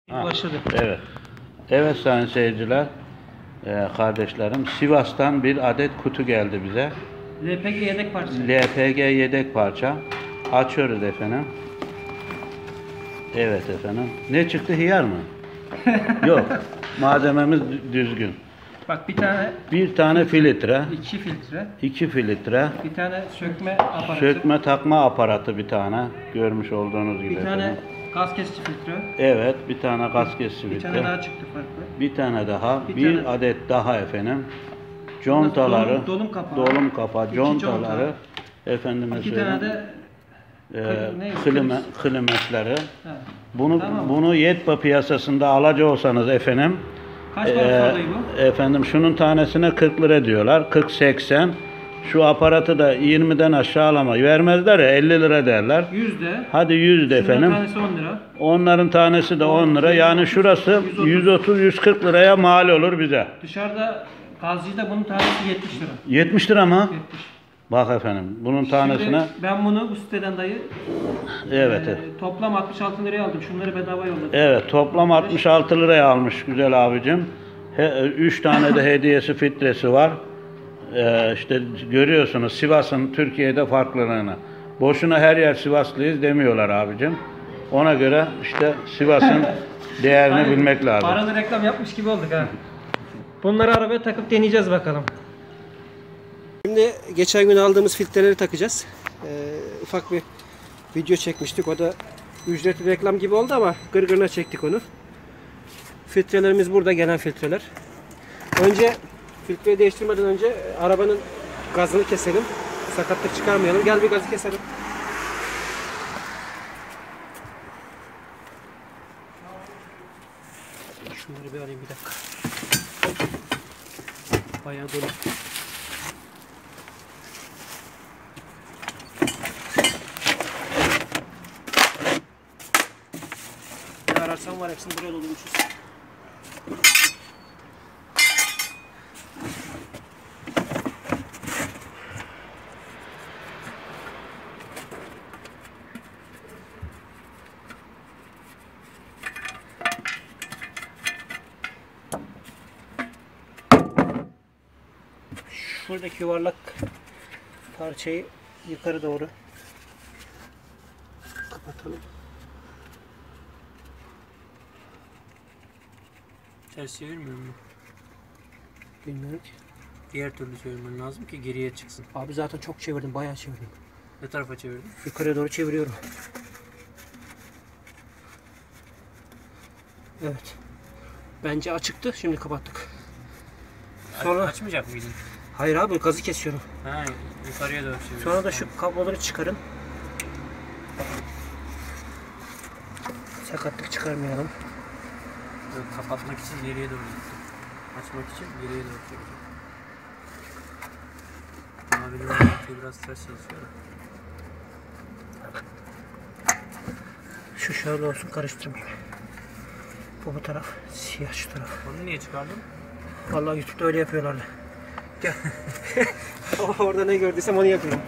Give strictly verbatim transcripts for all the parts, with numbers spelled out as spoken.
Ha, Başladı. evet. Evet sayın seyirciler, e, kardeşlerim, Sivas'tan bir adet kutu geldi bize. L P G yedek parça. L P G yedek parça. Açıyoruz efendim. Evet efendim. Ne çıktı, hıyar mı? Yok. Malzememiz dü- düzgün. Bak bir tane Bir tane filtre, iki filtre, iki filtre, bir tane sökme aparatı, sökme takma aparatı bir tane, görmüş olduğunuz gibi bir tane efendim. gaz kesici filtre, Evet, bir tane gaz kesici bir tane filtre. daha çıktı farklı. Bir tane daha, Bir bir, tane- adet daha efendim. Contaları, Dolum- dolum kapağı. dolum kapağı, İki contaları, efendime İki söyleyeyim, tane de e, kli- ne? klima, klimatları. Ha. Bunu Tamam. bunu Yetba piyasasında alacak olsanız efendim, Kaç e, para e, bu? efendim şunun tanesine kırk lira diyorlar, kırk seksen. Şu aparatı da yirmiden aşağı alama vermezler ya, elli lira derler. Yüzde. Hadi yüz de efendim. Tanesi on lira. Onların tanesi de on lira. Yani şurası yüz otuz yüz kırk liraya mal olur bize. Dışarıda gazcıda bunun tanesi yetmiş lira. yetmiş lira mı? yetmiş. Bak efendim, bunun tanesine. Şimdi ben bunu bu siteden dayı Evet. e, evet. toplam altmış altı liraya aldım. Şunları bedava yolladım. Evet, toplam altmış altı liraya almış güzel abicim. üç tane de hediyesi filtresi var. Ee, işte görüyorsunuz Sivas'ın Türkiye'de farklılığını. Boşuna her yer Sivaslıyız demiyorlar abicim. Ona göre işte Sivas'ın değerini Hani bilmek lazım. Paralı reklam yapmış gibi olduk ha. Bunları arabaya takıp deneyeceğiz bakalım. Şimdi geçen gün aldığımız filtreleri takacağız. Ee, ufak bir video çekmiştik. O da ücretli reklam gibi oldu ama gırgırına çektik onu. Filtrelerimiz burada, gelen filtreler. Önce filtreyi değiştirmeden önce arabanın gazını keselim. Sakatlık çıkarmayalım. Gel bir gazı keselim. Şunları bir alayım bir dakika. Bayağı dolu. Ne ararsan var, hepsini buraya doldurmuşuz. Şuradaki yuvarlak parçayı yukarı doğru kapatalım. Ters çevirmiyor mu? Bilmiyorum ki. Diğer türlü çevirmen lazım ki geriye çıksın. Abi zaten çok çevirdim, bayağı çevirdim. Ne tarafa çevirdin? Yukarıya doğru çeviriyorum. Evet. Bence açıktı. Şimdi kapattık. Sonra Aç, açmayacak mıydın? hayır abi, gazı kesiyorum. Ha, yukarıya doğru çevir. Sonra da şu kabloları çıkarın. Sakatlık çıkarmayalım. Yok, kapatmak için geriye doğru gittim. Açmak için geriye doğru çevirdim. Abinin mantığı biraz ters çalışıyor. Şu şöyle olsun, karıştırmayayım. Bu bu taraf, siyah şu taraf. Onu niye çıkardın? Vallahi YouTube'da öyle yapıyorlardı. Gel. Orada ne gördüysem onu yapıyorum.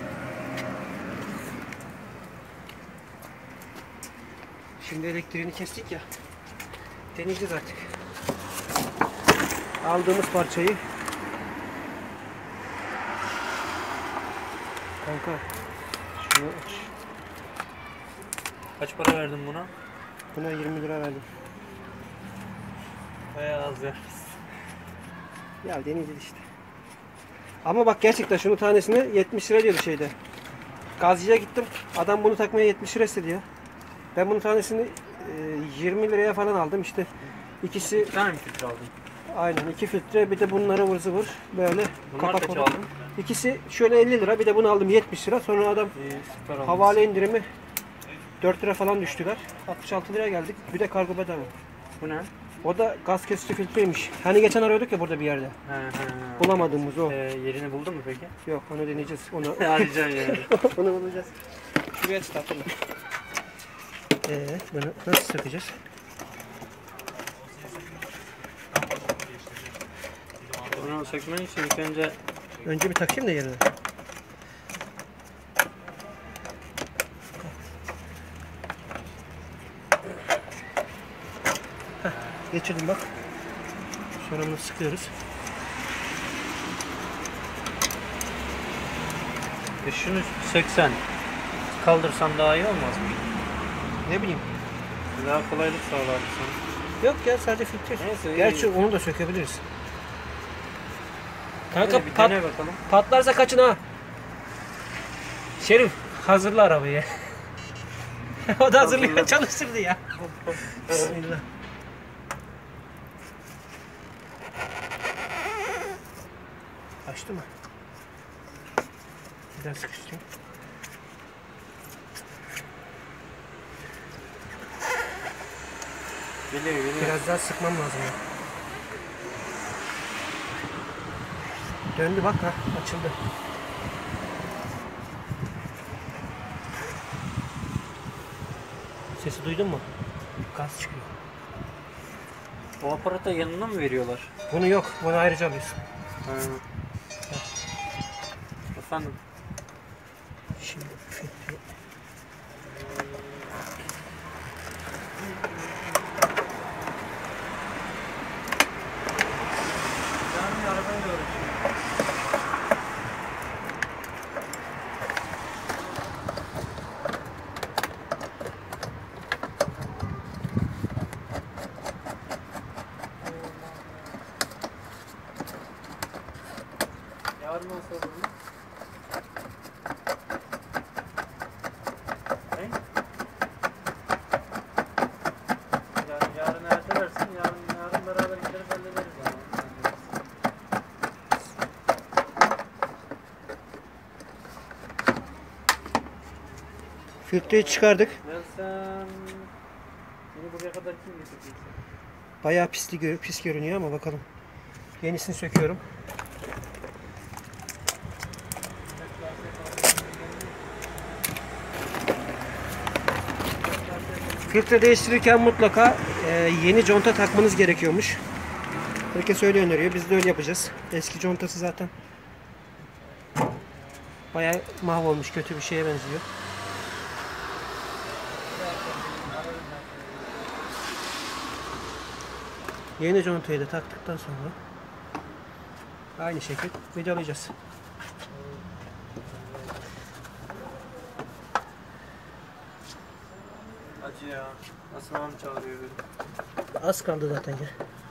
Şimdi elektriğini kestik ya. Deneyeceğiz artık. Aldığımız parçayı. Kanka. Şunu aç. Kaç para verdin buna? Buna yirmi lira verdim. Bayağı az ya. Ya deneyeceğiz işte. Ama bak gerçekten şunun tanesine yetmiş lira diyordu şeyde. Gazcıya gittim. Adam bunu takmaya yetmiş lira istedi ya. Ben bunun tanesini e, yirmi liraya falan aldım işte. İkisi İki tane mi filtre aldın? aynen, iki filtre, bir de bunlara vır zıvır böyle Bunlar kapak kaç olarak. aldın? İkisi şöyle elli lira, bir de bunu aldım yetmiş lira. Sonra adam İyi, süper olmuş. havale indirimi dört lira falan düştüler. altmış altı liraya geldik. Bir de kargo bedava. Bu ne? O da gaz kesici filtreymiş. Hani geçen arıyorduk ya burada bir yerde. He he he. Bulamadığımız o. Ee, yerini buldun mu peki? Yok, onu deneyeceğiz. Onu Arayacaksın yani. onu bulacağız. Şuraya çıkartalım. Ee, bunu nasıl sökeceğiz? Onu sökmen için ilk önce Önce bir takayım da yerine. geçirdim bak. Sonra bunu sıkıyoruz. E şunu söksen, kaldırsan daha iyi olmaz mı? Ne bileyim. Daha kolaylık sağlar sana. Yok ya, sadece filtre. Neyse, Gerçi iyi. onu da sökebiliriz. Kanka Hadi bir pat, dene bakalım. patlarsa kaçın ha. Şerif hazırla arabayı. O da hazırlıyor, Hazırladım. çalıştırdı ya. Bismillah. Açtı mı? Biraz sıkıştırayım. Geliyor geliyor. Biraz daha sıkmam lazım ya. Döndü bak ha, açıldı. Sesi duydun mu? Gaz çıkıyor. O aparata yanına mı veriyorlar? Bunu yok, bunu ayrıca alıyorsun. Ha. Efendim? Şimdi filtre. Yani arabayla uğraşıyorum. Yarın olsa olur mu? Ne? Yani yarın ertelersin, yarın, yarın beraber gideriz hallederiz ama. Filtreyi çıkardık. Ben sen... Beni buraya kadar kim getirdiyse? Bayağı pisli gör pis görünüyor ama bakalım. Yenisini söküyorum. Filtre değiştirirken mutlaka e, yeni conta takmanız gerekiyormuş. Herkes öyle öneriyor. Biz de öyle yapacağız. Eski contası zaten bayağı mahvolmuş, kötü bir şeye benziyor. Yeni contayı da taktıktan sonra aynı şekilde vidalayacağız. Acı ya. Nasıl babam çağırıyor beni. Az kaldı zaten ya.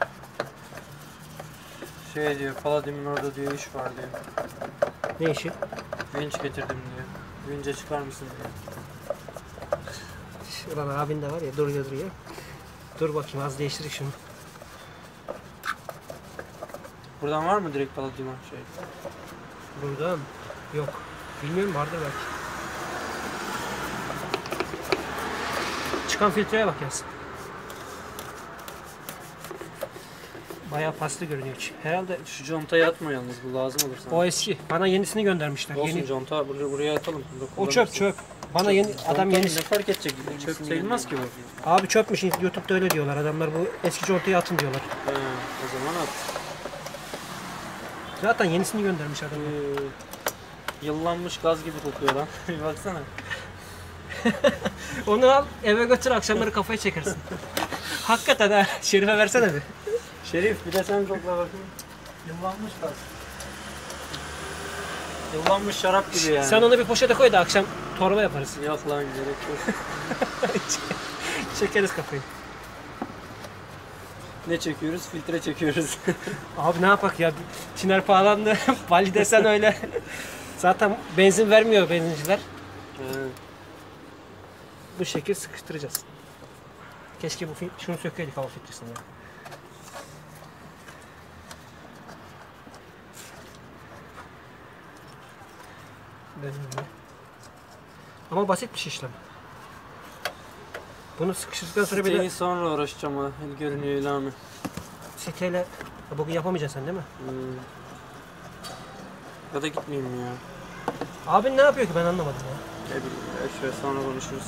Şey diyor, Paladin'in orada diyor iş var diyor. Ne işi? Vinç getirdim diyor. Vinç'e çıkar mısın diyor. Ulan abin de var ya, duruyor duruyor. Dur bakayım, az değiştirik şunu. Buradan var mı direkt Paladin'e şey? Buradan yok. Bilmiyorum, vardır belki. Çıkan filtreye bak Yasin. Bayağı paslı görünüyor içi. Herhalde Şu contayı atma yalnız, bu lazım olur sana. o eski. Bana yenisini göndermişler. Olsun, Yeni. conta buraya, buraya atalım. O çöp çöp. Bana yeni adam Adam yenisi. ne fark edecek? Çöp sayılmaz ki bu. Abi çöpmüş. YouTube'da öyle diyorlar. Adamlar bu eski contayı atın diyorlar. He, o zaman at. Zaten yenisini göndermiş adam. Ee, yıllanmış gaz gibi kokuyor lan. Bir baksana. Onu al eve götür, akşamları kafayı çekersin. Hakikaten ha. Şerife versene bir. Şerif bir de sen kokla bakayım. Yıllanmış gaz. Yıllanmış şarap gibi yani. Sen onu bir poşete koy da akşam torba yaparız. Yok lan, gerek yok. Çekeriz kafayı. Ne çekiyoruz? Filtre çekiyoruz. Abi ne yapak ya? Tiner pahalandı. Vali desen öyle. Zaten benzin vermiyor benzinciler. He. Bu şekil sıkıştıracağız. Keşke bu fil- şunu sökeydik, hava filtresini ya. Böyle. Ama basitmiş işlem. Bunu sıkıştırdıktan sonra bir Siteyi de sonra uğraşacağım ha. El görünüyor ilanı. siteyle Ha, bugün yapamayacaksın sen değil mi? Hmm. Ya da gitmeyeyim ya. Abin ne yapıyor ki, ben anlamadım ya. Ne bileyim ya, şöyle sonra konuşuruz.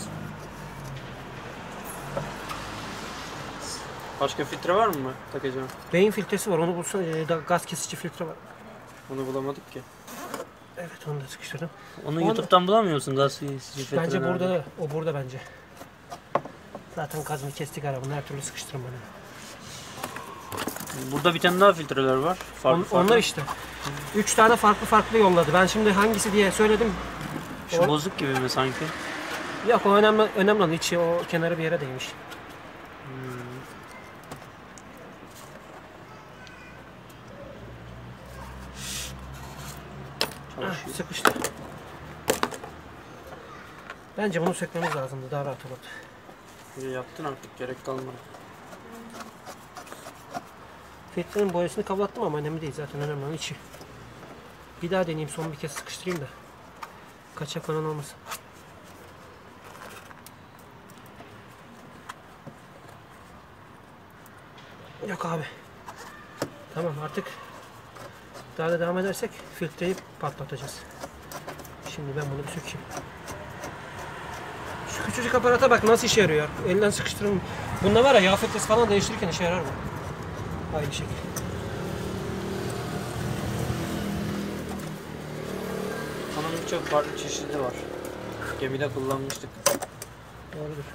Başka filtre var mı takacağım? Beyin filtresi var, onu bulsan e, da gaz kesici filtre var. Onu bulamadık ki. Evet, onu da sıkıştırdım. Onu Onu- YouTube'dan bulamıyor musun gaz filtre? Bence burada, o burada bence. Zaten gazını kestik arabanın, her türlü sıkıştırma. Burada bir tane daha filtreler var. Farklı, On- farklı. onlar işte. Üç tane farklı farklı yolladı. Ben şimdi hangisi diye söyledim. Şu O- bozuk gibi mi sanki? Yok o önemli, önemli olan içi o kenarı bir yere değmiş. Ah, sıkıştı. Bence bunu sökmemiz lazımdı. Daha rahat olurdu. İyi yaptın artık, gerek kalmadı. Filtrenin boyasını kavlattım ama önemli değil. Zaten önemli olan içi. Bir daha deneyeyim. Son bir kez sıkıştırayım da. Kaçak falan olmasın. Yok abi. Tamam artık daha da devam edersek filtreyi patlatacağız. Şimdi ben bunu bir sökeyim. Şu küçücük aparata bak nasıl işe yarıyor ya. Elinden sıkıştırın. Bunda var ya yağ filtresi falan değiştirirken işe yarar bu. Aynı şekilde. Onun birçok farklı çeşidi var. Gemide kullanmıştık. Doğrudur.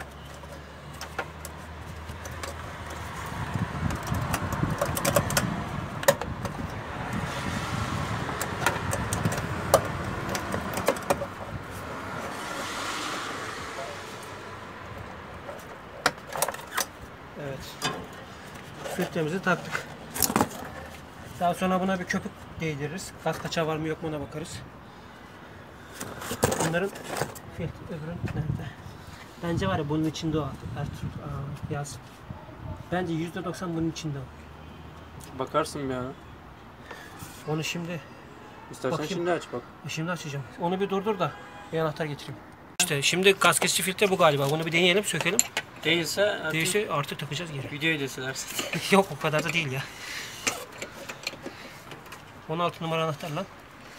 Evet. Filtremizi taktık. Daha sonra buna bir köpük değdiririz. Gaz kaçağı var mı yok mu ona bakarız. Bunların filtre öbürün nerede? Bence var ya bunun içinde o Ertuğrul. Aa, yaz. Bence yüzde doksan bunun içinde o. Bakarsın bir ara. Onu şimdi İstersen Bakayım. şimdi aç bak. şimdi açacağım. Onu bir durdur da bir anahtar getireyim. İşte şimdi gaz kesici filtre bu galiba. Bunu bir deneyelim, sökelim. Değilse artık Değilse artık takacağız geri. videoyu da silersin. Yok o kadar da değil ya. on altı numara anahtar lan.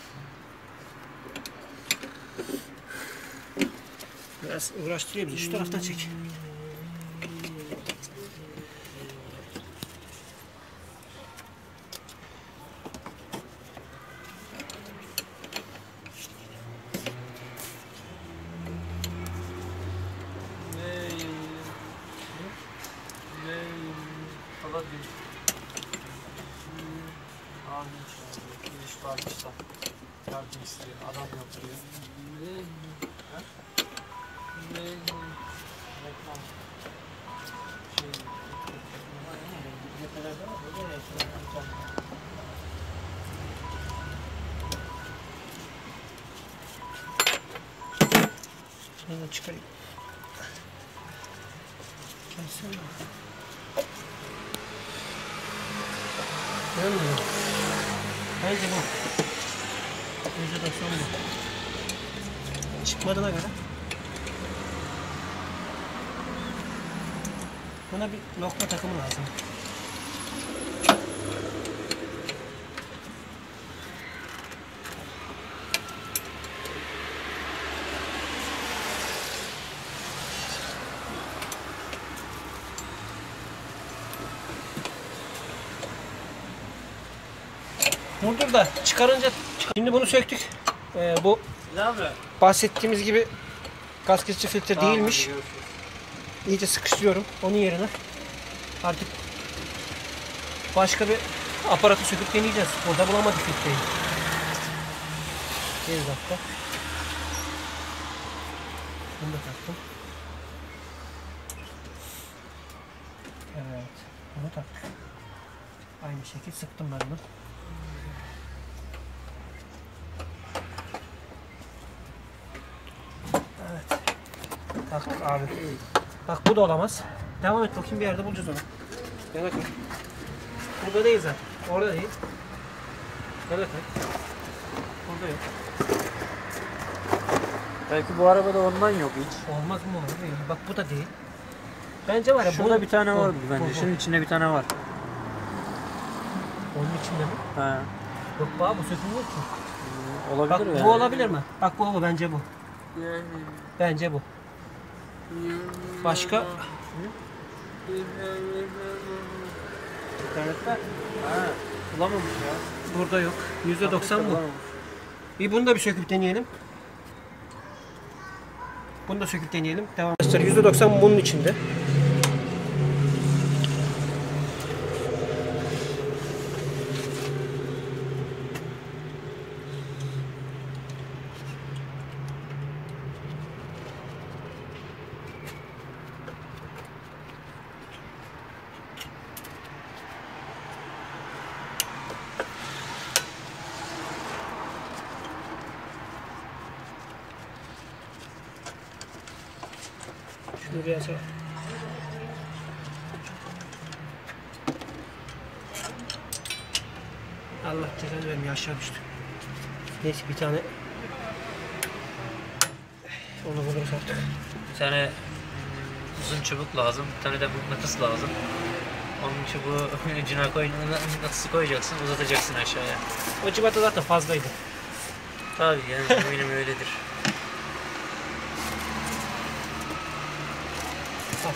Biraz uğraştırıyor bizi. Şu taraftan çek. Yardım istiyor, adam yapıyor. Şunu da çıkarayım. Gelsene. Görmüyor. Bence bu. yüzde doksan bu. Çıkmadığına göre. Buna bir lokma takımı lazım. Durdur da çıkarınca şimdi bunu söktük. Ee, bu Ne abi? bahsettiğimiz gibi gaz kesici filtre değilmiş. İyice sıkıştırıyorum onun yerine. Artık başka bir aparatı söküp deneyeceğiz. Burada bulamadık filtreyi. Bir dakika. Bunu da taktım. Evet. Bunu taktık. Aynı şekilde sıktım ben bunu. Evet. Taktık abi. Bak bu da olamaz. Devam et bakayım bir yerde bulacağız onu. Gel bakayım. Burada değil zaten. Orada değil. Evet. Burada yok. Belki bu arabada ondan yok hiç. Olmaz mı olur değil. Bak bu da değil. Bence var ya. Şurada bu- bir tane bu- var bu- bence. bu. Şunun içinde bir tane var. Onun içinde mi? He. Yok bak bu sökülmüyor ki. Olabilir Bak yani. bu olabilir mi? Bak bu bu bence bu. Bence bu. Başka? İnternette? Ha. Bulamamış ya. Burada yok. yüzde doksan bu. Bulamamış. Bir bunu da bir söküp deneyelim. Bunu da söküp deneyelim. Devam. Arkadaşlar yüzde doksan bunun içinde. Şunu bir açalım. Allah cezanı vermiyor, aşağı düştü. Neyse bir tane onu buluruz artık. Bir tane uzun çubuk lazım, bir tane de mıknatıs lazım. Onun çubuğu ucuna koy, mıknatısı koyacaksın, uzatacaksın aşağıya. O cıvata zaten fazlaydı. Tabii yani eminim öyledir. Al.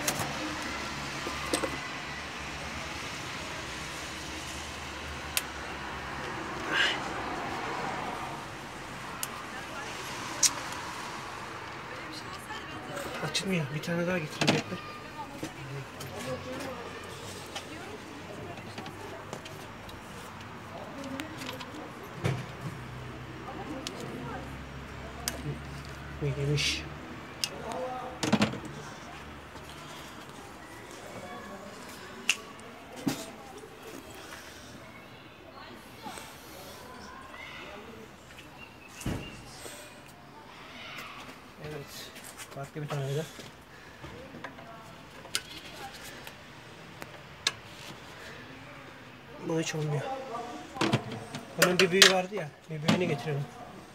Açılmıyor. Bir tane daha getirecekler. Yemiş. Evet. Farklı bir tane de. Bu hiç olmuyor. Bunun bir büyüğü vardı ya. Bir büyüğünü getirelim.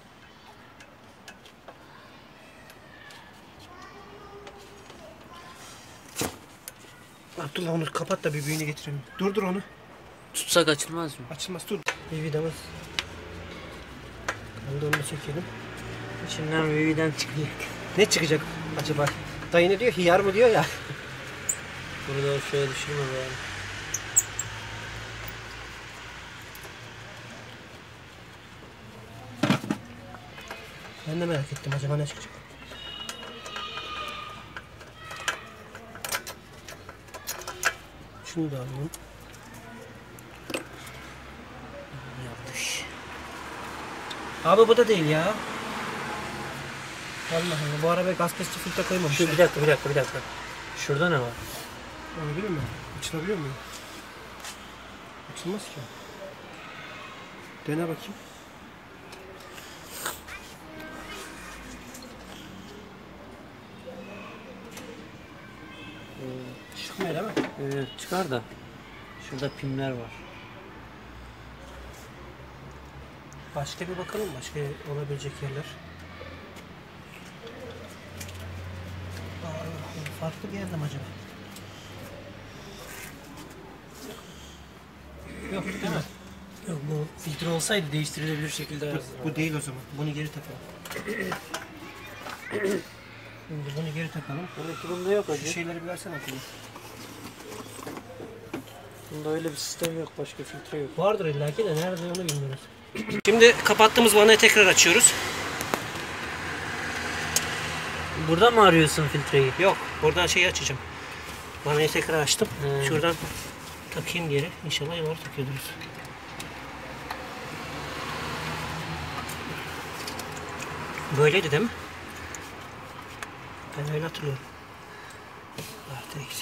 Abdullah onu kapat da bir büyüğünü getirelim. Durdur onu. Tutsak açılmaz mı? Açılmaz, dur. Bir vidamız. Onu da onu çekelim. İçinden büyüden çıkacak. Ne çıkacak acaba? Dayı ne diyor? Hiyar mı diyor ya? Burada şöyle düşürme yani. Ben de merak ettim, acaba ne çıkacak? Şunu da alalım. Yanlış. Abi bu da değil ya. Allah Allah, bu arabaya gaz kesici filtre koymamışlar. Şu bir dakika bir dakika bir dakika. Şurada ne var? Onu bilmiyor musun? Açılabiliyor mu? Açılmaz ki. Dene bakayım. Çıkmıyor değil mi? Evet çıkar da. Şurada pimler var. Başka bir bakalım, başka olabilecek yerler. Aa, farklı bir yerde mi acaba? Yok değil mi? Yok bu filtre olsaydı değiştirilebilir şekilde Bu, yazdılar. bu değil o zaman. Bunu geri takalım. Şimdi bunu geri takalım. Demek ki bunda yok Şu acı. şeyleri bir versene akıllı. Bunda öyle bir sistem yok. Başka filtre yok. Vardır illaki de nerede onu bilmiyoruz. Şimdi kapattığımız vanayı tekrar açıyoruz. Burada mı arıyorsun filtreyi? Yok, buradan şeyi açacağım. Vanayı tekrar açtım. Hmm. Şuradan takayım geri. İnşallah yanar takıyoruz. Böyleydi değil mi? Ben öyle hatırlıyorum. Artı eksi.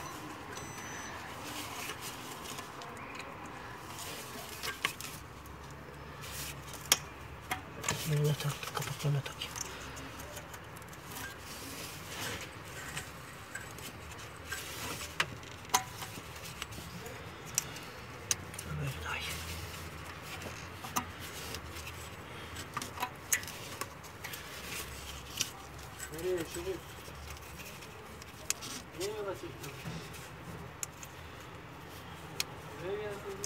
Yerine taktık, kapaklarına takayım. Böyle daha iyi. Nereye Şerif? Niye yola çıktın? Nereye geldin?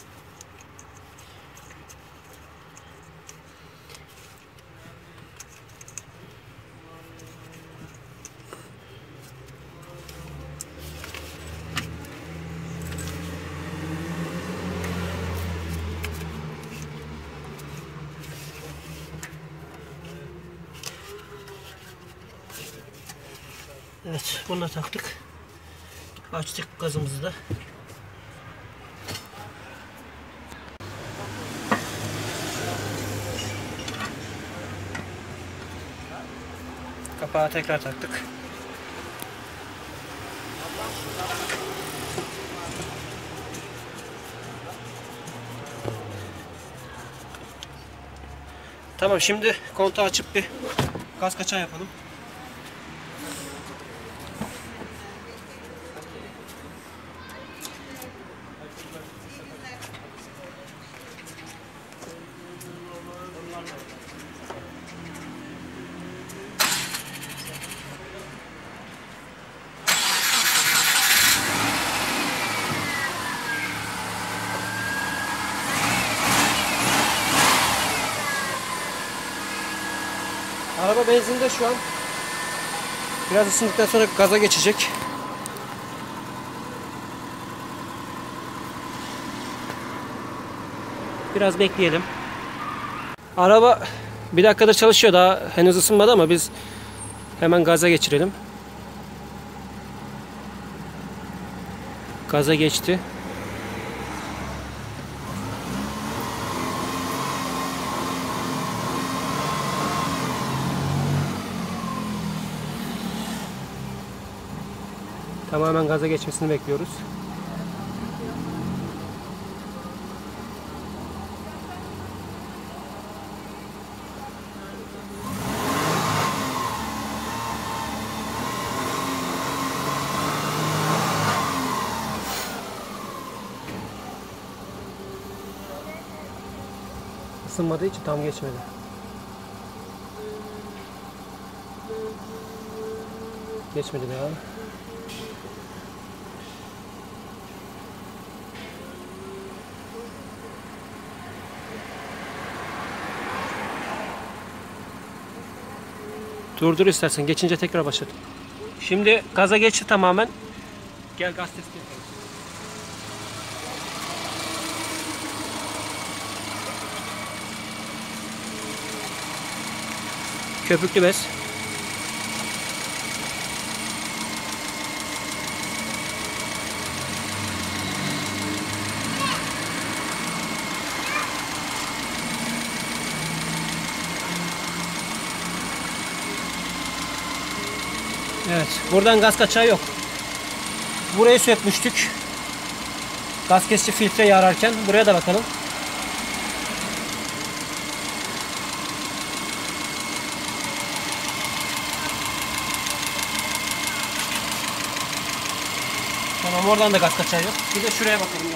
Evet, bunu da taktık. Açtık gazımızı da. Kapağı tekrar taktık. Tamam, şimdi kontağı açıp bir gaz kaçağı yapalım. Araba benzinde şu an. Biraz ısındıktan sonra gaza geçecek. Biraz bekleyelim. Araba bir dakikadır çalışıyor, daha henüz ısınmadı ama biz hemen gaza geçirelim. Gaza geçti. Tamamen gaza geçmesini bekliyoruz. Isınmadığı için tam geçmedi. Geçmedi daha. Durdur istersen. Geçince tekrar başlat. Şimdi gaza geçti tamamen. Gel gaz testi yapalım. Köpüklü bez. Evet, buradan gaz kaçağı yok. Burayı sökmüştük. Gaz kesici filtreyi ararken buraya da bakalım. Tamam, oradan da gaz kaçağı yok. Bir de şuraya bakalım ya.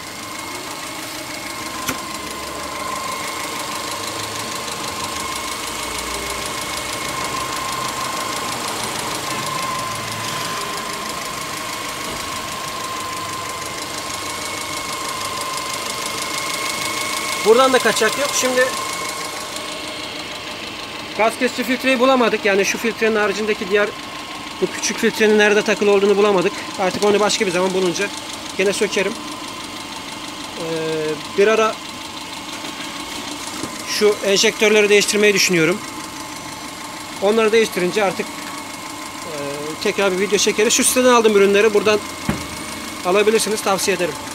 Buradan da kaçak yok. Şimdi gaz kesici filtreyi bulamadık. Yani şu filtrenin haricindeki diğer bu küçük filtrenin nerede takılı olduğunu bulamadık. Artık onu başka bir zaman bulunca gene sökerim. Ee, bir ara şu enjektörleri değiştirmeyi düşünüyorum. Onları değiştirince artık e, tekrar bir video çekeriz. Şu siteden aldığım ürünleri buradan alabilirsiniz. Tavsiye ederim.